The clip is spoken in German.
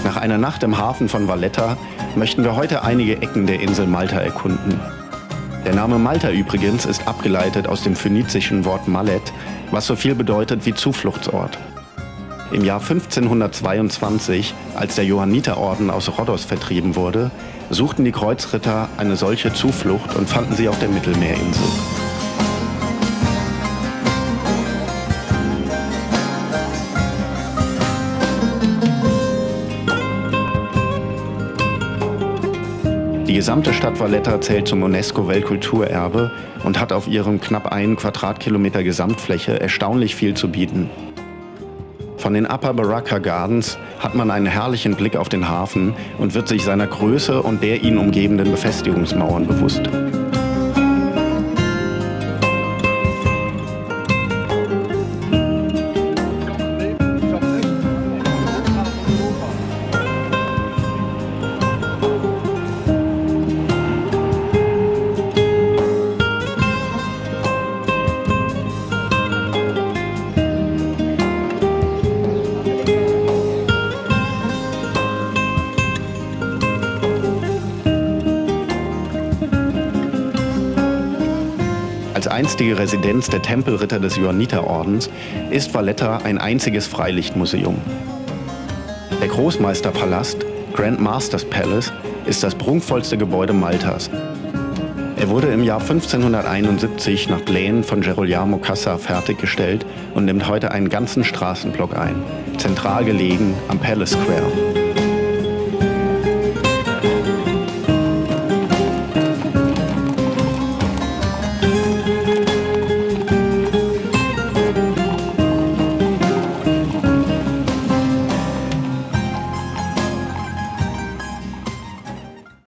Nach einer Nacht im Hafen von Valletta möchten wir heute einige Ecken der Insel Malta erkunden. Der Name Malta übrigens ist abgeleitet aus dem phönizischen Wort Mallet, was so viel bedeutet wie Zufluchtsort. Im Jahr 1522, als der Johanniterorden aus Rhodos vertrieben wurde, suchten die Kreuzritter eine solche Zuflucht und fanden sie auf der Mittelmeerinsel. Die gesamte Stadt Valletta zählt zum UNESCO-Weltkulturerbe und hat auf ihrem knapp 1 Quadratkilometer Gesamtfläche erstaunlich viel zu bieten. Von den Upper Baraka Gardens hat man einen herrlichen Blick auf den Hafen und wird sich seiner Größe und der ihn umgebenden Befestigungsmauern bewusst. Als einstige Residenz der Tempelritter des Johanniterordens ist Valletta ein einziges Freilichtmuseum. Der Großmeisterpalast, Grand Master's Palace, ist das prunkvollste Gebäude Maltas. Er wurde im Jahr 1571 nach Plänen von Gerolamo Cassa fertiggestellt und nimmt heute einen ganzen Straßenblock ein, zentral gelegen am Palace Square.